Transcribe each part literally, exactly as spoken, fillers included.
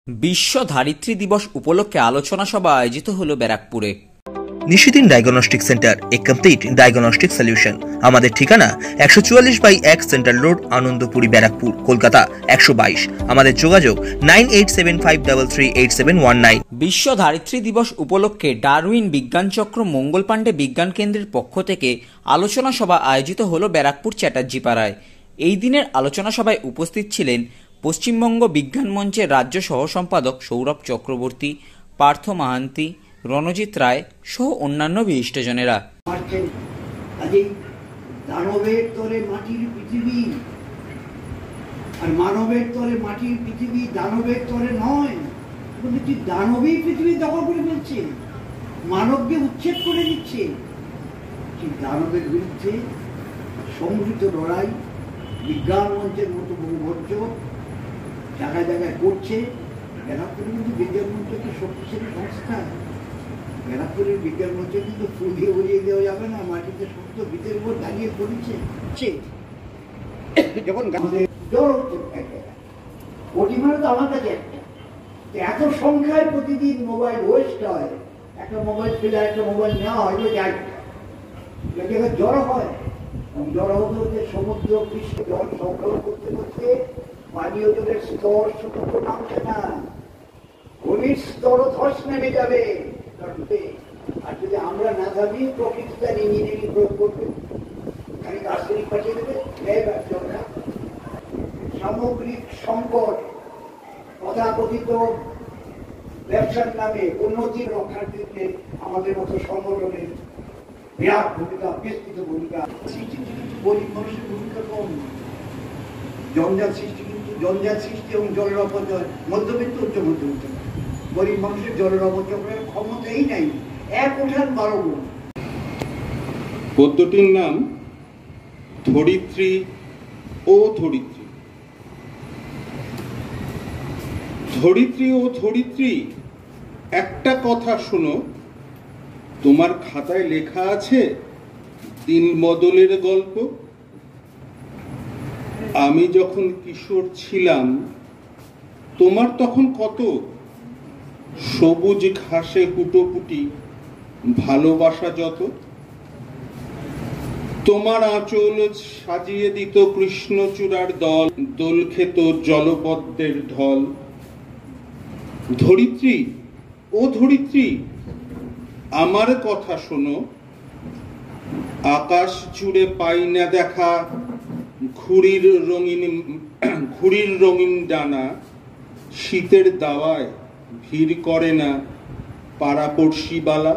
বিশ্ব ধারিত্রী দিবস উপলক্ষে আলোচনা সভা আয়োজিত হলো ব্যারাকপুরে। Nishidin diagnostic centre, a complete diagnostic solution. আমাদের ঠিকানা একশো চুয়াল্লিশ বাই এক সেন্ট্রাল রোড, আনন্দপুরি, ব্যারাকপুর, কলকাতা একশো বাইশ। আমাদের যোগাযোগ nine eight seven five three three eight seven one nine. বিশ্ব ধারিত্রী দিবস উপলক্ষে ডারউইন বিজ্ঞানচক্র মঙ্গল পাণ্ডে বিজ্ঞান কেন্দ্রের পক্ষ থেকে আলোচনা সভা আয়োজিত হলো ব্যারাকপুর চ্যাটার্জি পাড়ায়। এই দিনের আলোচনা সভায় উপস্থিত ছিলেন পশ্চিমবঙ্গ বিজ্ঞান মঞ্চের রাজ্য সহ সম্পাদক সৌরভ চক্রবর্তী, পার্থ মাহান্তি, রণজিৎ রায় সহ অন্যান্য বিশিষ্টজনেরা। দানবের তরে মাটির পৃথিবী আর মানবের তরে মাটির পৃথিবী, দানবের তরে নয়। কিন্তু দানবী পৃথিবী দখল করে ফেলছে, মানবকে উচ্ছেদ করে দিচ্ছে। ঠিক দানবের বিরুদ্ধে সংযুক্ত লড়াই বিজ্ঞান মঞ্চের মতো বহু মঞ্চ জায়গায় জায়গায় করছে। ব্যারাকপুরে কিন্তু বিজ্ঞান মঞ্চ একটা শক্তিশালী সংস্থা। ব্যারাকপুরের বিজ্ঞান মঞ্চ কিন্তু ফুল দিয়ে উড়িয়ে দেওয়া যাবে না, মাটিতে শক্ত ভিতের উপর দাঁড়িয়ে পড়েছে। যখন জ্বর হচ্ছে পরিমাণ তো আমার কাছে একটা, এত সংখ্যায় প্রতিদিন মোবাইল ওয়েস্ট হয়। একটা মোবাইল পেলে একটা মোবাইল নেওয়া হয় যাই জায়গায় জ্বর হয়। জ্বর হতে হতে সমুদ্র পৃষ্ঠে জল সংগ্রহ করতে করতে পানীয় জলের স্তর শুধু নামছে না, ভূমির স্তর ধস নেমে যাবে। আর যদি আমরা না ভাবি প্রকৃতি তার ইঞ্জিনিয়ারিং প্রয়োগ করবে, খালি দার্শনিক পাঠিয়ে দেবে। সামগ্রিক সংকট, তথাকথিত ব্যবসার নামে উন্নতির রক্ষার ক্ষেত্রে আমাদের মতো সংগঠনের বিরাট ভূমিকা, বিস্তৃত ভূমিকা। সৃষ্টি কিন্তু গরিব মানুষের ভূমিকা কম। জঞ্জাল সৃষ্টি কিন্তু জঞ্জাল সৃষ্টি এবং জলের অপচয় মধ্যবিত্ত উচ্চ মধ্যবিত্ত, গরিব মানুষের জলের অপচয় করার ক্ষমতাই নাই। এক ওঠান বারো গুণ। পদ্মটির নাম ধরিত্রী ও ধরিত্রী। ধরিত্রী ও ধরিত্রী, একটা কথা শোনো, তোমার খাতায় লেখা আছে দিন বদলের গল্প। আমি যখন কিশোর ছিলাম তোমার তখন কত সবুজ ঘাসে হুটোপুটি, ভালোবাসা যত। তোমার আঁচল সাজিয়ে দিত কৃষ্ণচূড়ার দল, দোল খেত জলপদ্মের ঢল। ধরিত্রী ও ধরিত্রী, আমার কথা শোনো, আকাশ জুড়ে পাই না দেখা ঘুড়ির রঙিন ঘুড়ির রঙিন ডানা। শীতের দাওয়ায় ভিড় করে না পাড়াপড়শি বালা।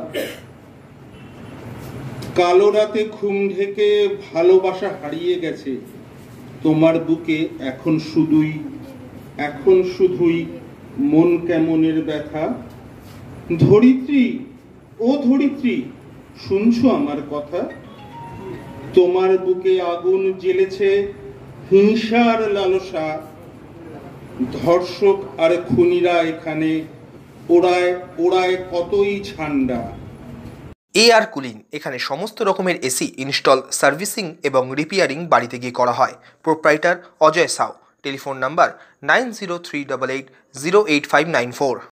কালো রাতে ঘুম ঢেকে ভালোবাসা হারিয়ে গেছে তোমার বুকে। এখন শুধুই এখন শুধুই মন কেমনের ব্যথা। ধরিত্রী ও ধরিত্রী, শুনছো আমার কথা? তোমার বুকে আগুন জ্বেলেছে হিংসার লালসা। ধর্ষক আর খুনিরা এখানে ওড়ায় ওড়ায় কতই ঝান্ডা। এ আর কুলিং, এখানে সমস্ত রকমের এসি ইনস্টল, সার্ভিসিং এবং রিপেয়ারিং বাড়িতে গিয়ে করা হয়। Proprietor Ajay Sau. Telephone number nine zero three eight eight zero eight five nine four.